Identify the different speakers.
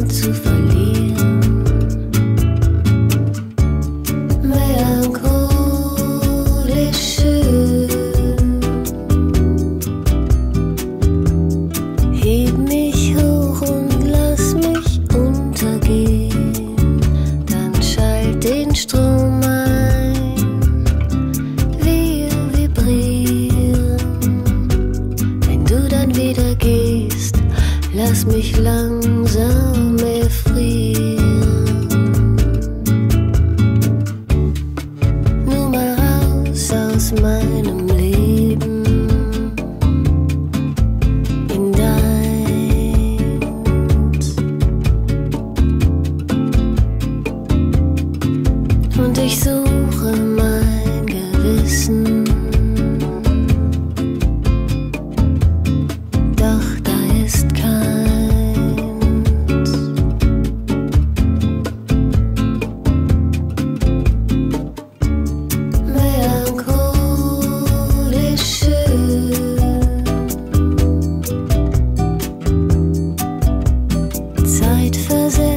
Speaker 1: nur zu verlieren. Melancholisch schön, heb mich hoch und lass mich untergehen, dann schalt den Strom ein, wir vibrieren. Wenn du dann wieder gehst, lass mich langsam erfrieren. Nur mal raus aus meinem Leben in deins. Und ich suche mein Gewissen, doch da ist keins. Melancholisch schön, zeitversetzt.